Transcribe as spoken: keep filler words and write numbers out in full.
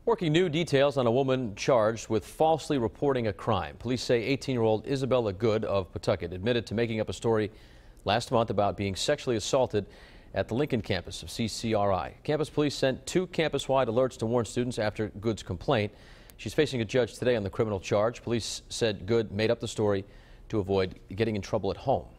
Working new details on a woman charged with falsely reporting a crime. Police say eighteen-year-old Isabella Good of Pawtucket admitted to making up a story last month about being sexually assaulted at the Lincoln campus of C C R I. Campus police sent two campus-wide alerts to warn students after Good's complaint. She's facing a judge today on the criminal charge. Police said Good made up the story to avoid getting in trouble at home.